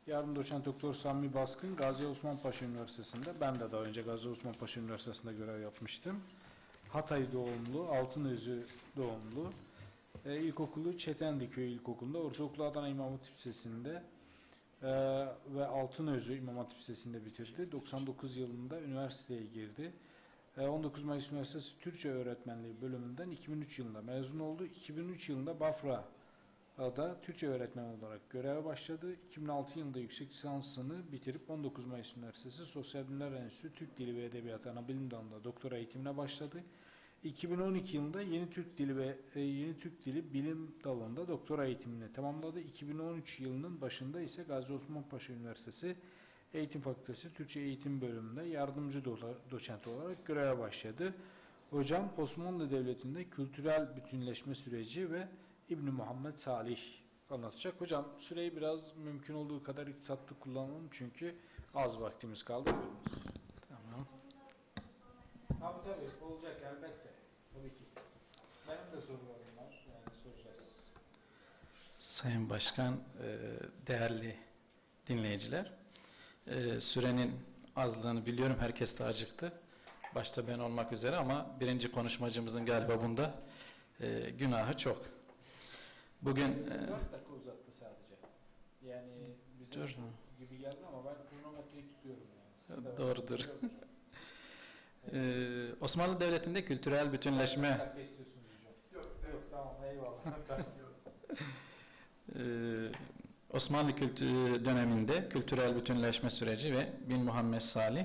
Yardım doçent doktor Sami Baskın, Gazi Osman Paşa Üniversitesi'nde, ben de daha önce Gazi Osman Paşa Üniversitesi'nde görev yapmıştım. Hatay doğumlu, Altınözü doğumlu. İlkokulu Çetendi Köyü İlkokulu'nda, ortaokulu Adana İmam Hatip Lisesi'nde ve Altınözü İmam Hatip Lisesi'nde bitirdi. 99 yılında üniversiteye girdi. 19 Mayıs Üniversitesi Türkçe Öğretmenliği bölümünden 2003 yılında mezun oldu. 2003 yılında Bafra'da Türkçe öğretmen olarak göreve başladı. 2006 yılında yüksek lisansını bitirip 19 Mayıs Üniversitesi Sosyal Bilimler Enstitüsü Türk Dili ve Edebiyatı Anabilim Dalı'nda doktora eğitimine başladı. 2012 yılında Yeni Türk Dili Bilim Dalı'nda doktora eğitimini tamamladı. 2013 yılının başında ise Gazi Osman Paşa Üniversitesi Eğitim Fakültesi Türkçe Eğitim Bölümünde yardımcı doçent olarak göreve başladı. Hocam Osmanlı Devleti'nde kültürel bütünleşme süreci ve İbn Muhammed Salih anlatacak. Hocam süreyi biraz mümkün olduğu kadar iktisatlı kullanalım çünkü az vaktimiz kaldı. Tamam. Tabii olacak elbette. Tabii ki. Benim de sorularım var. Yani soracağız. Sayın Başkan, değerli dinleyiciler, sürenin azlığını biliyorum. Herkes de acıktı. Başta ben olmak üzere ama birinci konuşmacımızın galiba bunda günahı çok. Bugün 4 dakika uzattı sadece. Yani bize gibi geldi ama ben kronometreyi tutuyorum yani. Doğrudur. Osmanlı Devleti'nde kültürel bütünleşme. Yok tamam eyvallah. Osmanlı döneminde kültürel bütünleşme süreci ve bin Muhammed Salih.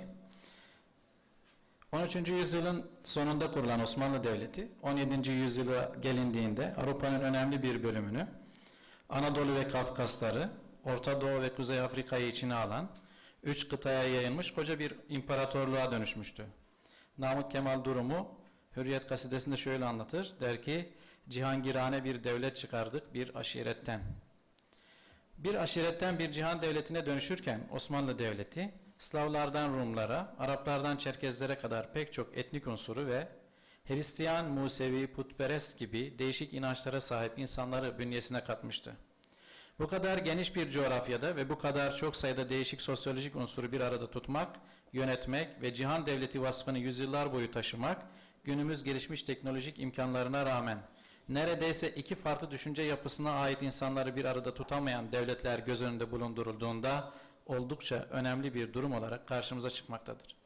13. yüzyılın sonunda kurulan Osmanlı Devleti 17. yüzyıla gelindiğinde Avrupa'nın önemli bir bölümünü, Anadolu ve Kafkasları, Orta Doğu ve Kuzey Afrika'yı içine alan 3 kıtaya yayılmış koca bir imparatorluğa dönüşmüştü. Namık Kemal durumu Hürriyet Gazetesi'nde şöyle anlatır. Der ki, cihangirane bir devlet çıkardık bir aşiretten. Bir aşiretten bir cihan devletine dönüşürken Osmanlı Devleti, Slavlardan Rumlara, Araplardan Çerkezlere kadar pek çok etnik unsuru ve Hristiyan, Musevi, putperest gibi değişik inançlara sahip insanları bünyesine katmıştı. Bu kadar geniş bir coğrafyada ve bu kadar çok sayıda değişik sosyolojik unsuru bir arada tutmak, yönetmek ve cihan devleti vasfını yüzyıllar boyu taşımak, günümüz gelişmiş teknolojik imkanlarına rağmen neredeyse iki farklı düşünce yapısına ait insanları bir arada tutamayan devletler göz önünde bulundurulduğunda oldukça önemli bir durum olarak karşımıza çıkmaktadır.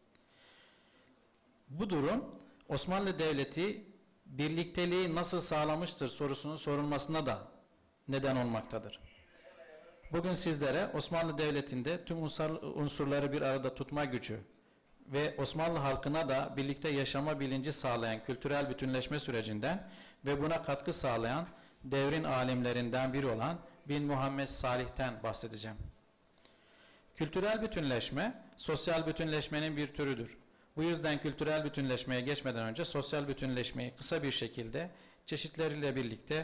Bu durum Osmanlı Devleti birlikteliği nasıl sağlamıştır sorusunun sorulmasına da neden olmaktadır. Bugün sizlere Osmanlı Devleti'nde tüm unsurları bir arada tutma gücü ve Osmanlı halkına da birlikte yaşama bilinci sağlayan kültürel bütünleşme sürecinden ve buna katkı sağlayan devrin alimlerinden biri olan bin Muhammed Salih'ten bahsedeceğim. Kültürel bütünleşme, sosyal bütünleşmenin bir türüdür. Bu yüzden kültürel bütünleşmeye geçmeden önce sosyal bütünleşmeyi kısa bir şekilde çeşitleriyle birlikte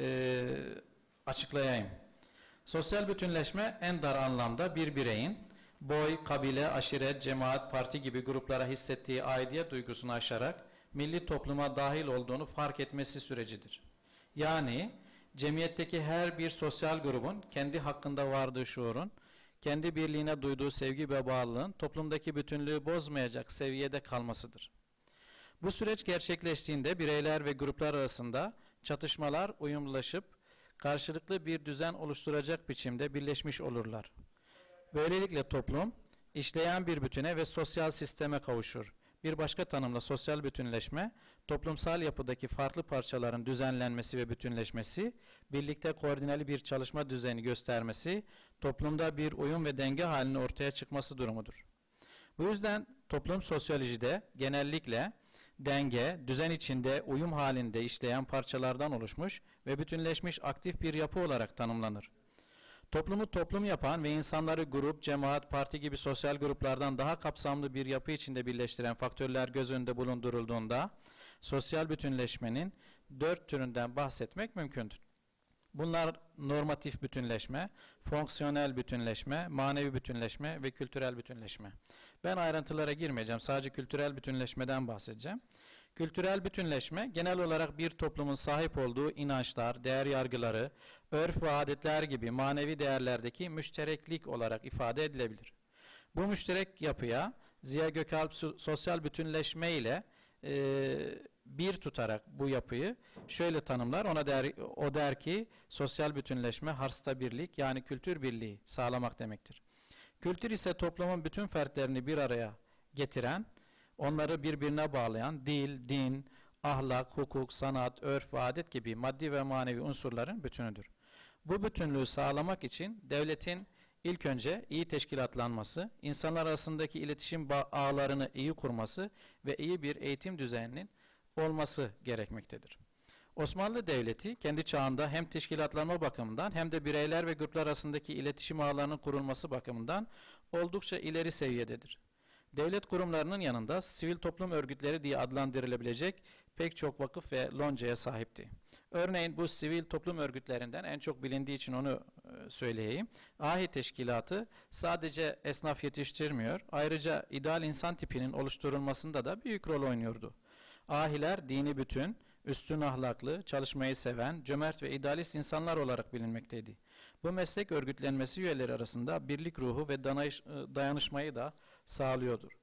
açıklayayım. Sosyal bütünleşme en dar anlamda bir bireyin boy, kabile, aşiret, cemaat, parti gibi gruplara hissettiği aidiyet duygusunu aşarak milli topluma dahil olduğunu fark etmesi sürecidir. Yani cemiyetteki her bir sosyal grubun kendi hakkında vardığı şuurun, kendi birliğine duyduğu sevgi ve bağlılığın toplumdaki bütünlüğü bozmayacak seviyede kalmasıdır. Bu süreç gerçekleştiğinde bireyler ve gruplar arasında çatışmalar uyumlulaşıp karşılıklı bir düzen oluşturacak biçimde birleşmiş olurlar. Böylelikle toplum işleyen bir bütüne ve sosyal sisteme kavuşur. Bir başka tanımla sosyal bütünleşme, toplumsal yapıdaki farklı parçaların düzenlenmesi ve bütünleşmesi, birlikte koordineli bir çalışma düzeni göstermesi, toplumda bir uyum ve denge halinin ortaya çıkması durumudur. Bu yüzden toplum sosyolojide genellikle denge, düzen içinde uyum halinde işleyen parçalardan oluşmuş ve bütünleşmiş aktif bir yapı olarak tanımlanır. Toplumu toplum yapan ve insanları grup, cemaat, parti gibi sosyal gruplardan daha kapsamlı bir yapı içinde birleştiren faktörler göz önünde bulundurulduğunda sosyal bütünleşmenin 4 türünden bahsetmek mümkündür. Bunlar normatif bütünleşme, fonksiyonel bütünleşme, manevi bütünleşme ve kültürel bütünleşme. Ben ayrıntılara girmeyeceğim. Sadece kültürel bütünleşmeden bahsedeceğim. Kültürel bütünleşme, genel olarak bir toplumun sahip olduğu inançlar, değer yargıları, örf ve adetler gibi manevi değerlerdeki müştereklik olarak ifade edilebilir. Bu müşterek yapıya Ziya Gökalp sosyal bütünleşme ile bir tutarak bu yapıyı şöyle tanımlar. O der ki sosyal bütünleşme harsta birlik yani kültür birliği sağlamak demektir. Kültür ise toplumun bütün fertlerini bir araya getiren, onları birbirine bağlayan dil, din, ahlak, hukuk, sanat, örf ve adet gibi maddi ve manevi unsurların bütünüdür. Bu bütünlüğü sağlamak için devletin ilk önce iyi teşkilatlanması, insanlar arasındaki iletişim ağlarını iyi kurması ve iyi bir eğitim düzeninin olması gerekmektedir. Osmanlı Devleti kendi çağında hem teşkilatlanma bakımından hem de bireyler ve gruplar arasındaki iletişim ağlarının kurulması bakımından oldukça ileri seviyededir. Devlet kurumlarının yanında sivil toplum örgütleri diye adlandırılabilecek pek çok vakıf ve loncaya sahipti. Örneğin bu sivil toplum örgütlerinden en çok bilindiği için onu söyleyeyim. Ahi Teşkilatı sadece esnaf yetiştirmiyor, ayrıca ideal insan tipinin oluşturulmasında da büyük rol oynuyordu. Ahiler dini bütün, üstün ahlaklı, çalışmayı seven, cömert ve idealist insanlar olarak bilinmekteydi. Bu meslek örgütlenmesi üyeleri arasında birlik ruhu ve dayanışmayı da sağlıyordur.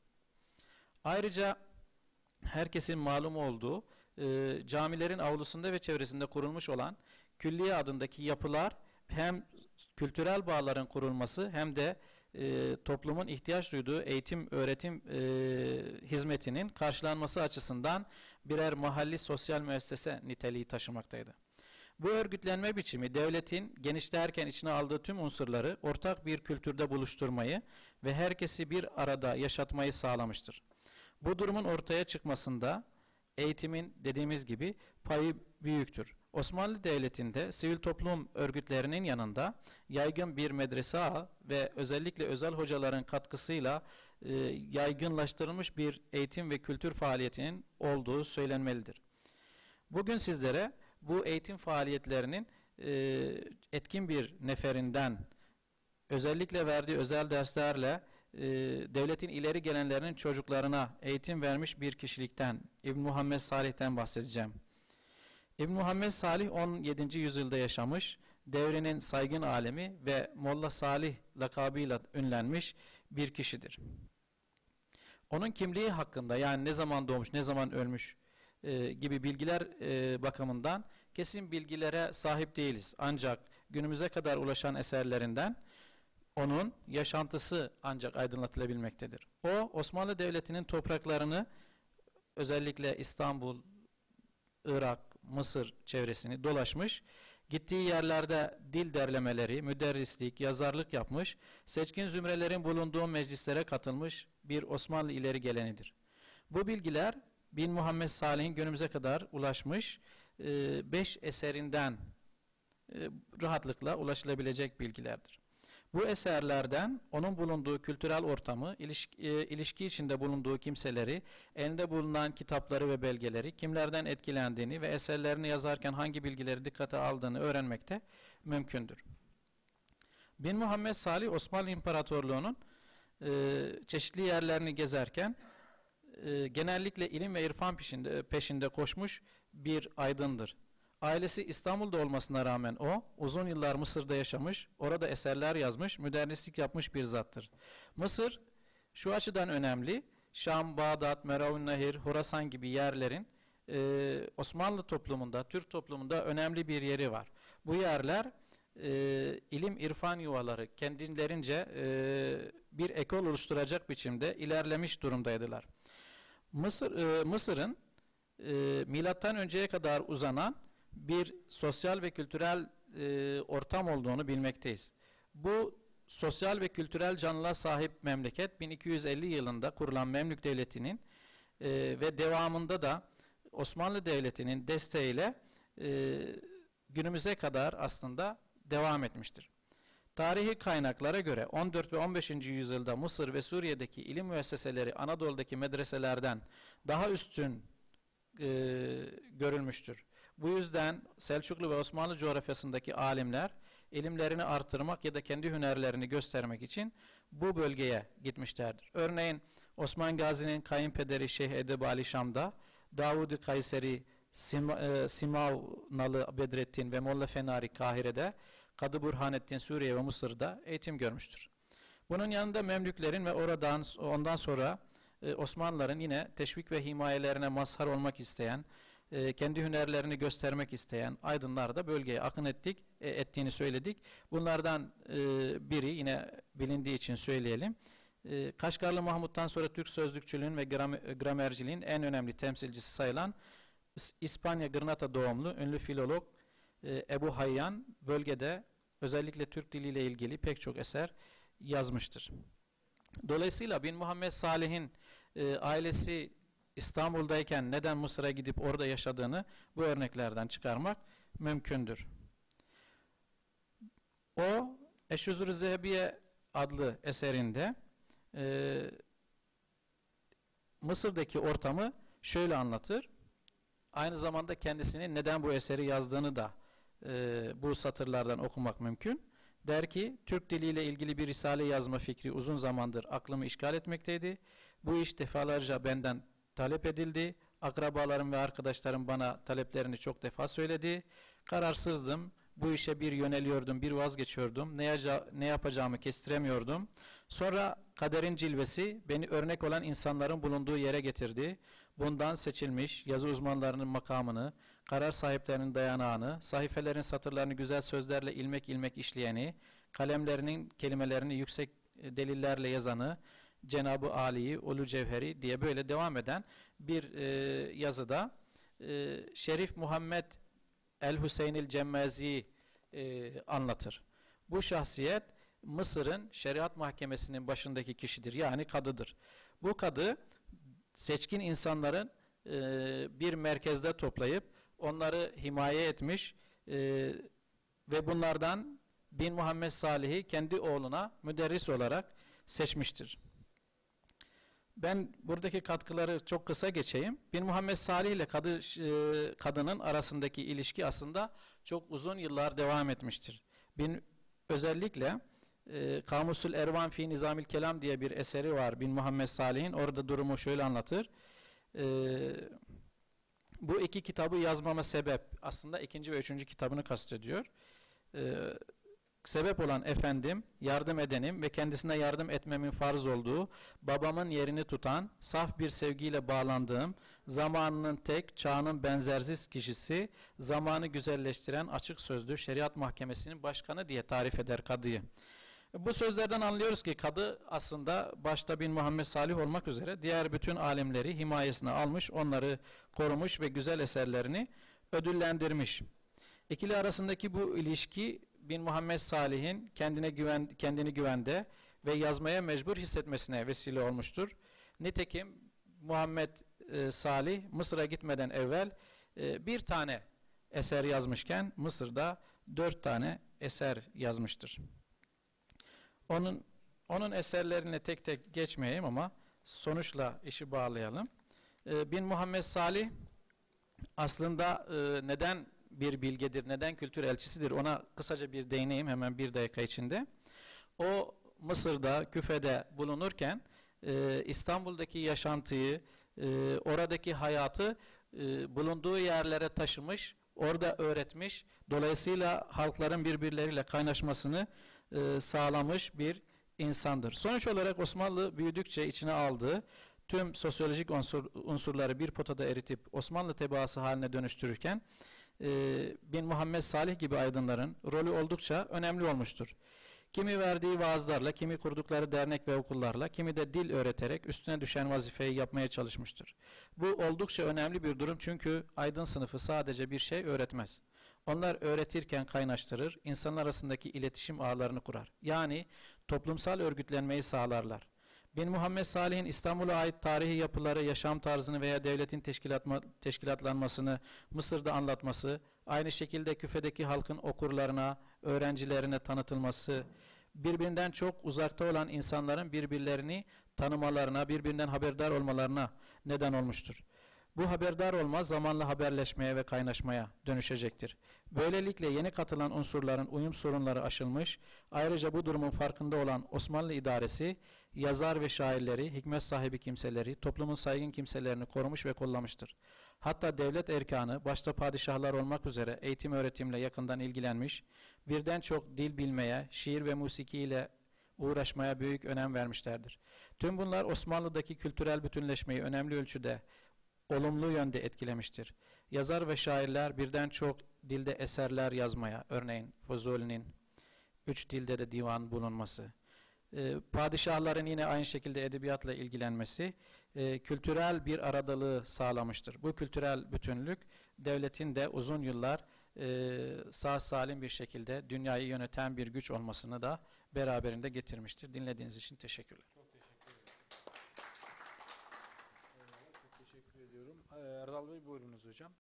Ayrıca herkesin malum olduğu camilerin avlusunda ve çevresinde kurulmuş olan külliye adındaki yapılar hem kültürel bağların kurulması hem de toplumun ihtiyaç duyduğu eğitim, öğretim hizmetinin karşılanması açısından birer mahalli sosyal müessese niteliği taşımaktaydı. Bu örgütlenme biçimi devletin genişlerken içine aldığı tüm unsurları ortak bir kültürde buluşturmayı ve herkesi bir arada yaşatmayı sağlamıştır. Bu durumun ortaya çıkmasında eğitimin dediğimiz gibi payı büyüktür. Osmanlı Devleti'nde sivil toplum örgütlerinin yanında yaygın bir medrese ağı ve özellikle özel hocaların katkısıyla yaygınlaştırılmış bir eğitim ve kültür faaliyetinin olduğu söylenmelidir. Bugün sizlere bu eğitim faaliyetlerinin etkin bir neferinden özellikle verdiği özel derslerle devletin ileri gelenlerinin çocuklarına eğitim vermiş bir kişilikten, İbn Muhammed Salih'ten bahsedeceğim. İbn Muhammed Salih 17. yüzyılda yaşamış, devrinin saygın alemi ve Molla Salih lakabıyla ünlenmiş bir kişidir. Onun kimliği hakkında yani ne zaman doğmuş, ne zaman ölmüş gibi bilgiler bakımından kesin bilgilere sahip değiliz. Ancak günümüze kadar ulaşan eserlerinden onun yaşantısı ancak aydınlatılabilmektedir. O, Osmanlı Devleti'nin topraklarını özellikle İstanbul, Irak, Mısır çevresini dolaşmış, gittiği yerlerde dil derlemeleri, müderrislik, yazarlık yapmış, seçkin zümrelerin bulunduğu meclislere katılmış bir Osmanlı ileri gelenidir. Bu bilgiler bin Muhammed Salih'in günümüze kadar ulaşmış 5 eserinden rahatlıkla ulaşılabilecek bilgilerdir. Bu eserlerden onun bulunduğu kültürel ortamı, ilişki içinde bulunduğu kimseleri, elinde bulunan kitapları ve belgeleri, kimlerden etkilendiğini ve eserlerini yazarken hangi bilgileri dikkate aldığını öğrenmekte mümkündür. Bin Muhammed Salih, Osmanlı İmparatorluğu'nun çeşitli yerlerini gezerken genellikle ilim ve irfan peşinde koşmuş bir aydındır. Ailesi İstanbul'da olmasına rağmen o, uzun yıllar Mısır'da yaşamış, orada eserler yazmış, müderrislik yapmış bir zattır. Mısır, şu açıdan önemli, Şam, Bağdat, Meravünnehir, Horasan gibi yerlerin Osmanlı toplumunda, Türk toplumunda önemli bir yeri var. Bu yerler ilim, irfan yuvaları kendilerince bir ekol oluşturacak biçimde ilerlemiş durumdaydılar. Mısır'ın milattan önceye kadar uzanan bir sosyal ve kültürel ortam olduğunu bilmekteyiz. Bu sosyal ve kültürel canlılığa sahip memleket 1250 yılında kurulan Memlük Devleti'nin ve devamında da Osmanlı Devleti'nin desteğiyle günümüze kadar aslında devam etmiştir. Tarihi kaynaklara göre 14 ve 15. yüzyılda Mısır ve Suriye'deki ilim müesseseleri Anadolu'daki medreselerden daha üstün görülmüştür. Bu yüzden Selçuklu ve Osmanlı coğrafyasındaki alimler ilimlerini artırmak ya da kendi hünerlerini göstermek için bu bölgeye gitmişlerdir. Örneğin Osman Gazi'nin kayınpederi Şeyh Edebali Şam'da, Davud-u Kayseri, Simavnalı Bedrettin ve Molla Fenari Kahire'de, Kadı Burhanettin Suriye ve Mısır'da eğitim görmüştür. Bunun yanında Memlüklerin ve ondan sonra Osmanlıların yine teşvik ve himayelerine mazhar olmak isteyen, kendi hünerlerini göstermek isteyen aydınlar da bölgeye akın ettiğini söyledik. Bunlardan biri yine bilindiği için söyleyelim. Kaşgarlı Mahmut'tan sonra Türk sözlükçülüğün ve gramerciliğin en önemli temsilcisi sayılan İspanya Granada doğumlu ünlü filolog Ebu Hayyan bölgede özellikle Türk diliyle ilgili pek çok eser yazmıştır. Dolayısıyla bin Muhammed Salih'in ailesi İstanbul'dayken neden Mısır'a gidip orada yaşadığını bu örneklerden çıkarmak mümkündür. O Eşhüzür-ü Zehebiye adlı eserinde Mısır'daki ortamı şöyle anlatır. Aynı zamanda kendisinin neden bu eseri yazdığını da bu satırlardan okumak mümkün. Der ki, Türk diliyle ilgili bir risale yazma fikri uzun zamandır aklımı işgal etmekteydi. Bu iş defalarca benden talep edildi. Akrabalarım ve arkadaşlarım bana taleplerini çok defa söyledi. Kararsızdım. Bu işe bir yöneliyordum, bir vazgeçiyordum. Ne yapacağımı kestiremiyordum. Sonra kaderin cilvesi beni örnek olan insanların bulunduğu yere getirdi. Bundan seçilmiş yazı uzmanlarının makamını, karar sahiplerinin dayanağını, sayfelerin satırlarını güzel sözlerle ilmek ilmek işleyeni, kalemlerinin kelimelerini yüksek delillerle yazanı, Cenab-ı Ali'yi, Ulu Cevheri diye böyle devam eden bir yazıda Şerif Muhammed El-Hüseynil Cemmazi'yi anlatır. Bu şahsiyet Mısır'ın şeriat mahkemesinin başındaki kişidir. Yani kadıdır. Bu kadı seçkin insanların bir merkezde toplayıp onları himaye etmiş ve bunlardan bin Muhammed Salih'i kendi oğluna müderris olarak seçmiştir. Ben buradaki katkıları çok kısa geçeyim. Bin Muhammed Salih ile kadının arasındaki ilişki aslında çok uzun yıllar devam etmiştir. Özellikle Kamusül Ervan fi Nizamil Kelam diye bir eseri var bin Muhammed Salih'in. Orada durumu şöyle anlatır. Bu iki kitabı yazmama sebep, aslında ikinci ve üçüncü kitabını kastediyor. Sebep olan efendim, yardım edenim ve kendisine yardım etmemin farz olduğu, babamın yerini tutan, saf bir sevgiyle bağlandığım, zamanının tek, çağının benzersiz kişisi, zamanı güzelleştiren açık sözlü şeriat mahkemesinin başkanı diye tarif eder kadıyı. Bu sözlerden anlıyoruz ki kadı aslında başta bin Muhammed Salih olmak üzere diğer bütün alimleri himayesine almış, onları korumuş ve güzel eserlerini ödüllendirmiş. İkili arasındaki bu ilişki bin Muhammed Salih'in kendini güvende ve yazmaya mecbur hissetmesine vesile olmuştur. Nitekim Muhammed Salih Mısır'a gitmeden evvel bir tane eser yazmışken Mısır'da 4 tane eser yazmıştır. Onun eserlerine tek tek geçmeyeyim ama sonuçla işi bağlayalım. Bin Muhammed Salih aslında neden bir bilgedir, neden kültür elçisidir ona kısaca bir değineyim hemen bir dakika içinde. O Mısır'da, Küfe'de bulunurken İstanbul'daki yaşantıyı, oradaki hayatı bulunduğu yerlere taşımış, orada öğretmiş, dolayısıyla halkların birbirleriyle kaynaşmasını sağlamış bir insandır. Sonuç olarak Osmanlı büyüdükçe içine aldığı tüm sosyolojik unsurları bir potada eritip Osmanlı tebaası haline dönüştürürken bin Muhammed Salih gibi aydınların rolü oldukça önemli olmuştur. Kimi verdiği vaazlarla, kimi kurdukları dernek ve okullarla, kimi de dil öğreterek üstüne düşen vazifeyi yapmaya çalışmıştır. Bu oldukça önemli bir durum çünkü aydın sınıfı sadece bir şey öğretmez. Onlar öğretirken kaynaştırır, insanlar arasındaki iletişim ağlarını kurar. Yani toplumsal örgütlenmeyi sağlarlar. Bin Muhammed Salih'in İstanbul'a ait tarihi yapıları, yaşam tarzını veya devletin teşkilatlanmasını Mısır'da anlatması, aynı şekilde Küfe'deki halkın okurlarına, öğrencilerine tanıtılması, birbirinden çok uzakta olan insanların birbirlerini tanımalarına, birbirinden haberdar olmalarına neden olmuştur. Bu haberdar olma zamanla haberleşmeye ve kaynaşmaya dönüşecektir. Böylelikle yeni katılan unsurların uyum sorunları aşılmış, ayrıca bu durumun farkında olan Osmanlı idaresi, yazar ve şairleri, hikmet sahibi kimseleri, toplumun saygın kimselerini korumuş ve kollamıştır. Hatta devlet erkanı, başta padişahlar olmak üzere eğitim öğretimle yakından ilgilenmiş, birden çok dil bilmeye, şiir ve musiki ile uğraşmaya büyük önem vermişlerdir. Tüm bunlar Osmanlı'daki kültürel bütünleşmeyi önemli ölçüde olumlu yönde etkilemiştir. Yazar ve şairler birden çok dilde eserler yazmaya, örneğin Fuzuli'nin 3 dilde de divan bulunması, padişahların yine aynı şekilde edebiyatla ilgilenmesi, kültürel bir aradalığı sağlamıştır. Bu kültürel bütünlük devletin de uzun yıllar sağ salim bir şekilde dünyayı yöneten bir güç olmasını da beraberinde getirmiştir. Dinlediğiniz için teşekkürler. Çok teşekkür ediyorum. Erdal Bey buyurunuz hocam.